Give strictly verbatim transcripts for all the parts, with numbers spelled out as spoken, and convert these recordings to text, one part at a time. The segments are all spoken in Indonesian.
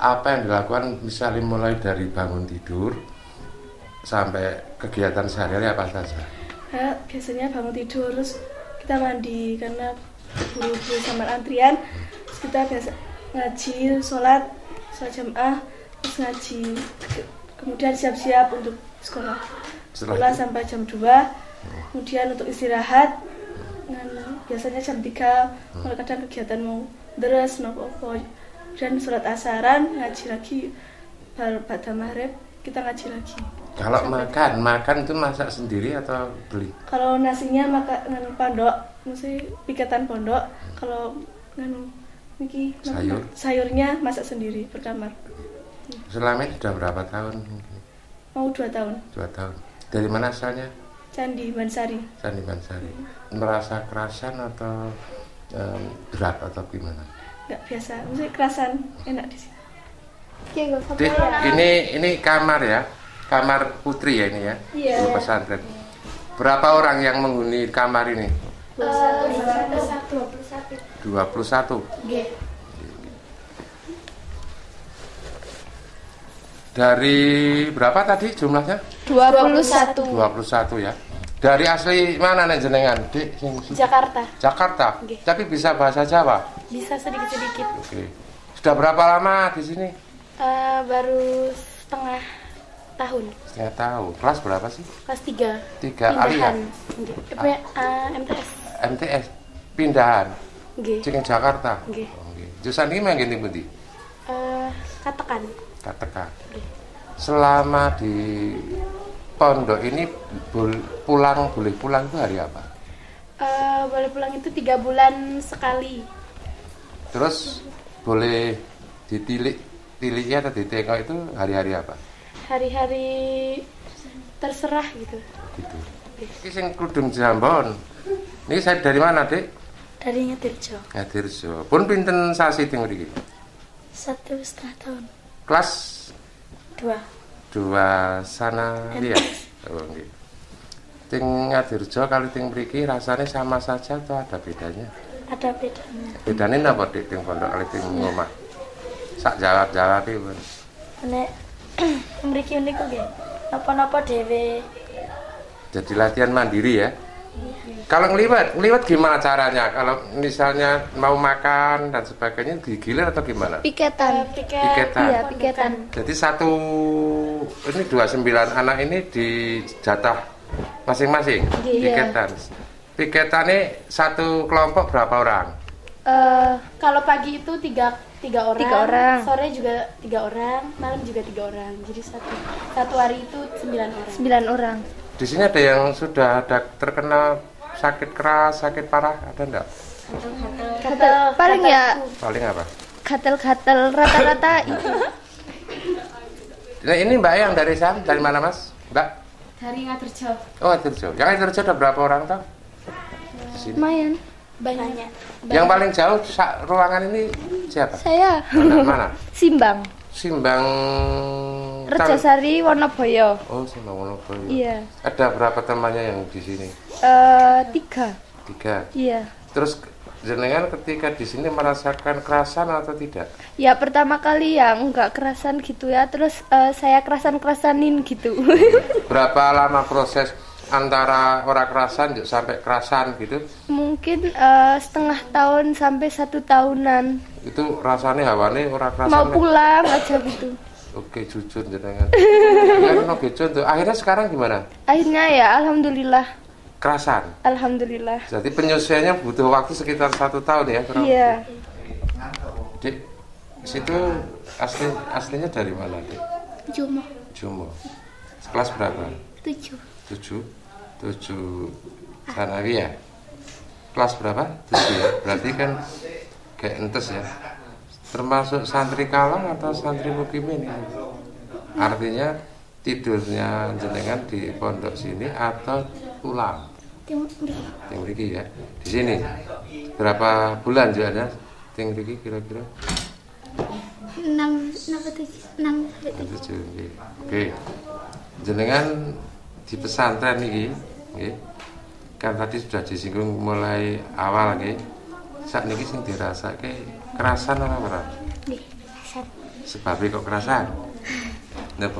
apa yang dilakukan misalnya mulai dari bangun tidur sampai kegiatan sehari-hari apa saja? Nah, biasanya bangun tidur terus kita mandi karena buru-buru sama antrian. Terus kita biasa ngaji, sholat, sholat jamaah, terus ngaji. Kemudian siap-siap untuk sekolah. Sekolah sampai jam dua. Kemudian untuk istirahat. Nah, biasanya jam tiga. Kalau kadang kegiatan mau deres, nopo-nopo. Dan sholat asaran, ngaji lagi. Pada maghrib kita ngaji lagi. Kalau sampai makan, tiga. Makan itu masak sendiri atau beli? Kalau nasinya makan nganu pondok, mesti piketan pondok. Kalau nganu niki sayur, sayurnya masak sendiri berkamar. Selama ini sudah berapa tahun? Mau dua tahun. Dua tahun. Dari mana asalnya? Candi Bansari. Candi Bansari. Merasa kerasan atau um, berat atau gimana? Enggak biasa, mesti kerasan, enak di sini. Dek, ini ini kamar ya, kamar putri ya ini ya, iya, di pesantren. Berapa orang yang menghuni kamar ini? dua puluh satu. Dari berapa tadi jumlahnya? dua puluh satu. dua puluh satu ya. Dari asli mana nih jenengan? Dek, Jakarta. Jakarta. Oke. Tapi bisa bahasa Jawa? Bisa sedikit-sedikit. Oke. Sudah berapa lama di sini? Uh, baru setengah tahun. Setengah tahun. Kelas berapa sih? Kelas tiga. Tiga Alia. Uh, M T S. M T S. Pindahan. Nggih. Cing Jakarta. Nggih. Oh, nggih. Jurusan iki manggen ndi pundi? Eh, Katekan. Katekan. Nggih. Selama di pondok ini pulang boleh pulang itu hari apa? Uh, boleh pulang itu tiga bulan sekali. Terus boleh ditilik tiliknya atau ditengok itu hari-hari apa? Hari-hari terserah gitu. Gitu. Ini sing Kudung Jambon. Ini saya dari mana, Dek? Dari Ngadirjo. Ngadirjo. Pun pinten sasi teng mriki? Satu setengah tahun. Kelas dua. Dua sana dia. Oh nggih. Ting Ngadirjo kali ting mriki rasanya sama saja atau ada bedanya? Ada bedanya. Bedanya apa, Dek, ting pondok kali ting omah? Sak jawab-jawab iki, Bun. Nek mriki niku nggih. Napa-napa dhewe. Jadi latihan mandiri ya. Kalau ngeliwat, ngeliwat gimana caranya? Kalau misalnya mau makan dan sebagainya digilir atau gimana? Piketan. Piket, piketan. Iya, piketan. Jadi satu ini dua puluh sembilan anak ini dijatah masing-masing piketan. Piketannya satu kelompok berapa orang? Uh, kalau pagi itu tiga tiga orang, tiga orang, sore juga tiga orang, malam juga tiga orang. Jadi satu satu hari itu sembilan orang. Sembilan orang. Di sini ada yang sudah ada terkena sakit keras, sakit parah, ada enggak? Gatel, paling ya. Paling apa? Gatel-gatel rata-rata itu. Nah, ini Mbak yang dari Sam, dari mana Mas? Mbak? Dari Ngadirjo. Oh, Ngadirjo. Yang Ngadirjo ada berapa orang toh? Di sini. Lumayan. Banyak. Yang paling jauh ruangan ini siapa? Saya. Mana? Mana? Simbang. Simbang Rejasari Wonoboyo. Oh, Simbang Wonoboyo. Iya. Ada berapa temannya yang di sini? Uh, tiga. Tiga. Iya. Terus jenengan ketika di sini merasakan kerasan atau tidak? Ya pertama kali ya nggak kerasan gitu ya. Terus uh, saya kerasan-kerasanin gitu. Berapa lama proses antara orang kerasan sampai kerasan gitu? Mungkin uh, setengah tahun sampai satu tahunan. Itu rasanya hawane orang kerasan. Mau pulang aja gitu. Oke, jujur jenengan. Ya no tuh. Akhirnya sekarang gimana? Akhirnya ya alhamdulillah. Kerasan. Alhamdulillah. Jadi penyusuannya butuh waktu sekitar satu tahun ya? Iya. Dek, situ asli aslinya dari mana, Dek? Jumo. Jumo. Kelas berapa? Tujuh. Tujuh. Tujuh sanawi ya. Kelas berapa? Tujuh ya. Berarti kan kayak entes ya. Termasuk santri kalang atau santri mukimin ya. Artinya tidurnya jenengan di pondok sini atau pulang? Ting mriki ya. Di sini. Berapa bulan juga ada? Ting mriki kira-kira? enam sampai tujuh. enam sampai tujuh. Oke. Jenengan di pesantren ini, nggih. Kan tadi sudah disinggung mulai awal nggih. Sak niki sing dirasake kerasan apa ora? Nggih, kerasan. Sebabnya kok kerasan? Napa?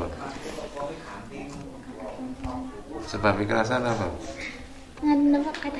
Sebabnya kerasan apa? Nganu apa kata?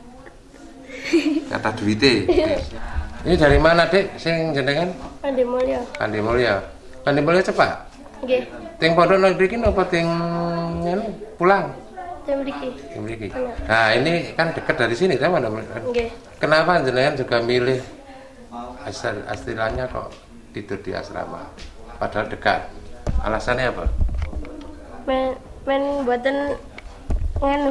Kata duite. Ini dari mana, Dek? Sing jenengan? Pandemulya. Pandemulya. Pandemulya cepat. Nggih. Ting pondok nang mriki napa ting ngene pulang? Ting mriki. Ting mriki. Nah, ini kan dekat dari sini, kan? Nggih. Kenapa jenengan juga milih asal istilahnya kok tidur di asrama? Padahal dekat. Alasannya apa? Men men buatan nganu.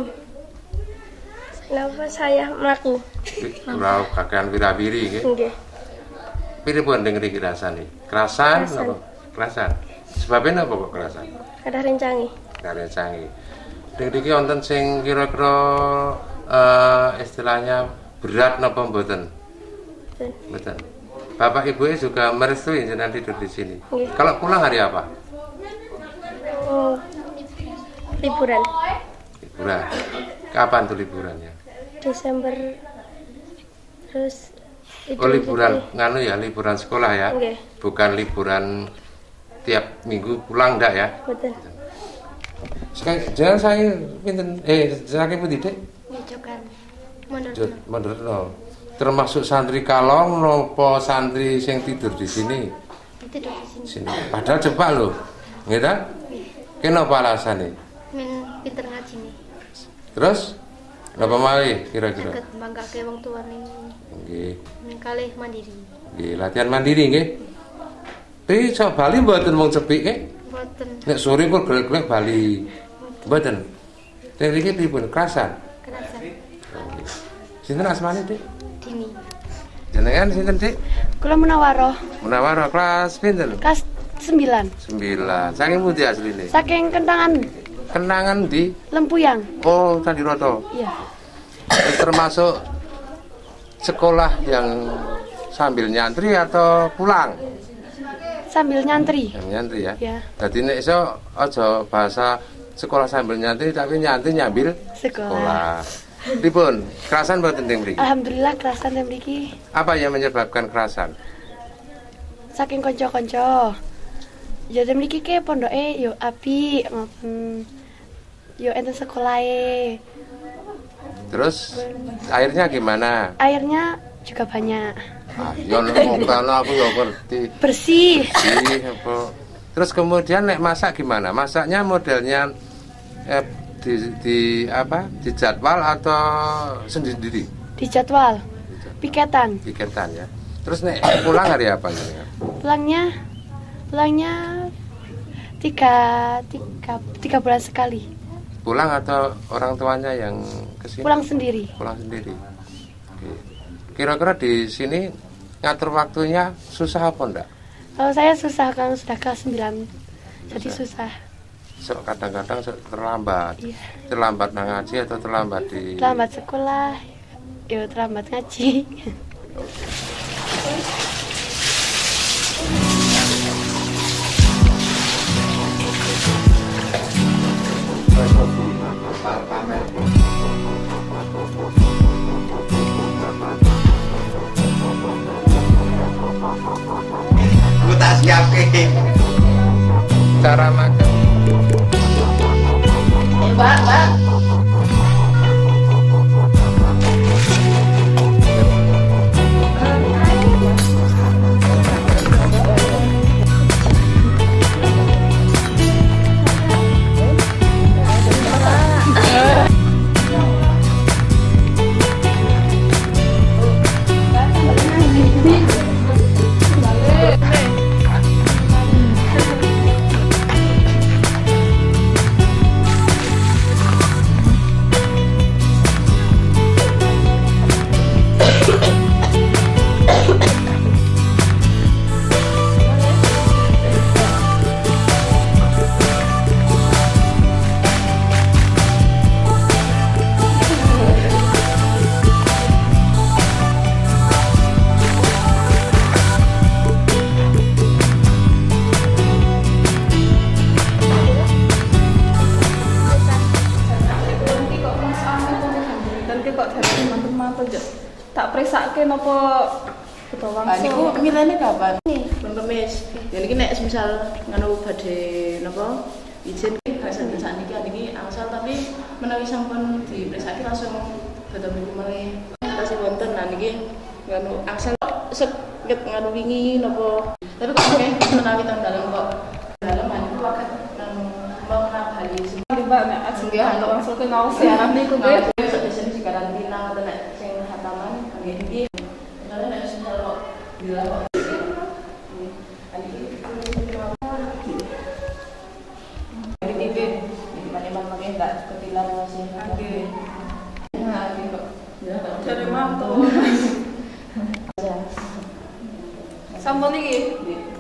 Kenapa saya melaku? Kurang kakean wira-wiri nggih. Nggih. Piripun teng mriki rasane? Kerasan Kerasan. napa? Kerasan. Sebabnya apa kok kerasan? Ada rencangi. Karya canggih. Teng mriki wonten sing kira-kira uh, istilahnya berat napa mboten? Mboten. Bapak Ibu juga merestui jenengan tidur di sini. Nggih. Kalau pulang hari apa? Hmm, liburan. Liburan. Kapan tuh liburannya? Desember. Terus Oh liburan nganu ya, liburan sekolah ya? Nggih. Bukan liburan tiap minggu pulang ndak ya? Betul. Sekarang jangan saya pinten eh sakit putih Dek. Ngejokan. Menurut. Jod, menurut termasuk santri Kalong nopo santri sing tidur di sini. Tidur di sini. Sini. Padahal cepat loh. Nggih ta? Kenapa alasannya? Men pinter ngaji nih. Terus napa malih kira-kira? Deket manggake wong tua ning Nggih. ning kalih mandiri. Nggih, latihan mandiri nggih. Tapi sok Bali mboten wong cepik nggih. Mboten. Nek sore kok gelek-gelek Bali. Mboten. Teng iki pripun? Kerasan. Kerasan. Nggih. Sinten asmane, Dik? Dini. Jenengan sinten, Dik? Kula Munawaroh, Munawar kelas pinten? kelas sembilan. sembilan. Saking pundi asline? Saking Kentangan, Kenangan di Lempuyang. Oh, Sandiroto. Iya. Termasuk sekolah yang sambil nyantri atau pulang? Sambil nyantri. Yang nyantri ya. Ya. Jadi nek iso aja bahasa sekolah sambil nyantri tapi nyantri nyambil Sekolah. sekolah. Pripun? Kerasan mboten teng mriki? Alhamdulillah kerasan yang mriki. Apa yang menyebabkan kerasan? Saking konco-konco. Jadi mriki ke pondoke yo apik ngoten. Yo enten sekolahe. Terus airnya gimana? Airnya juga banyak. Ah, yo nek kana aku yo ngerti. Bersih. Bersih apa. Terus kemudian nek masak gimana? Masaknya modelnya eh, di, di apa? Di jadwal atau sendiri-sendiri? Di jadwal. Piketan. Piketan ya. Terus nek pulang hari apa ya? Pulangnya pulangnya tiga, tiga, tiga bulan sekali. Pulang atau orang tuanya yang kesini? Pulang sendiri. Pulang sendiri. Oke. Kira-kira di sini ngatur waktunya susah apa enggak? Kalau saya susah kan sudah kelas sembilan. Jadi susah. So, kadang-kadang so, terlambat. Iya. Terlambat nang ngaji atau terlambat di Terlambat sekolah. Yo terlambat ngaji. Aku tak siap ke. cara makan. Eh, Mbak, Mbak. Tak periksake napa kita Ah, langsung. niku milene kapan? Bang Kemis. Ya niki nek misal nganu badhe napa izin hasil perusahaan niki niki angsal tapi menawi sampun dipreksaki langsung badhe mriku malih. Tasih wonten nah niki nganu angsal seket nganu wingi napa. Tapi kok nggih menawi teng dalem kok dalem niku waket nganu mbang nabali Mbak nek ajeng anu langsung ke ngaos ya niku nggih. Biasanya di karantina atau nek sing hataman nggih iki misalnya nek misal kok bila kok enggak ketilang masih oke. Nah, gitu. Dari mantu. Sampun iki.